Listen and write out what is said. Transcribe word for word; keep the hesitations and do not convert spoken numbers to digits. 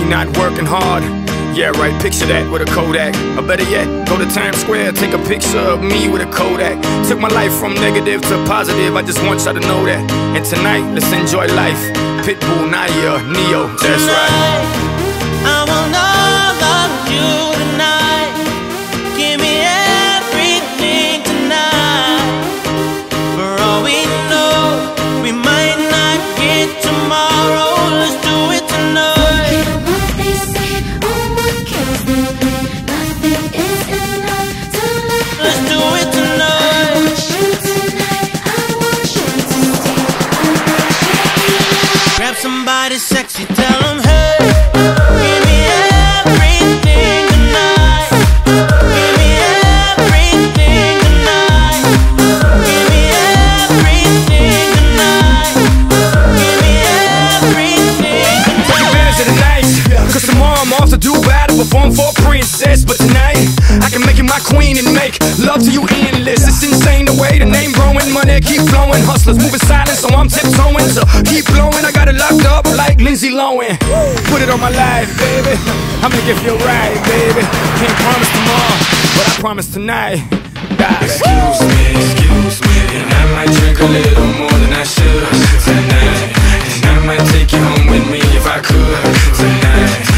not working hard. Yeah, right, picture that with a Kodak. Or better yet, go to Times Square, take a picture of me with a Kodak. Took my life from negative to positive, I just want y'all to know that. And tonight, let's enjoy life. Pitbull, Naya, Neo, that's right. I want all of you tonight. Give me everything tonight. For all we know, we might not get tomorrow. Let's do it tonight. Let's do it tonight. Grab somebody sexy, tell them hey. Give me everything tonight. Give me everything tonight. Give me everything tonight. Give me everything tonight. Take advantage of the night, cause tomorrow I'm off to do battle, perform for a princess. But tonight, I can make you my queen and make love to you endless. It's insane the way the name growing, money keep flowing. Hustlers moving silent, so I'm tiptoeing. So keep blowing, I got it locked up like Lindsay Lohan. Put it on my life, baby, I'll make it feel right, baby. Can't promise tomorrow, but I promise tonight. Die. Excuse me, excuse me, and I might drink a little more than I should tonight. And I might take you home with me if I could tonight.